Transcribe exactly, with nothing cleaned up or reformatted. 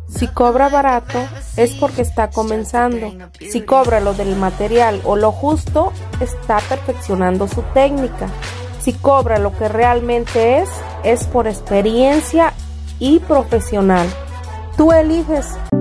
Si cobra barato, es porque está comenzando. Si cobra lo del material o lo justo, está perfeccionando su técnica. Si cobra lo que realmente es, es por experiencia y profesional. Tú eliges.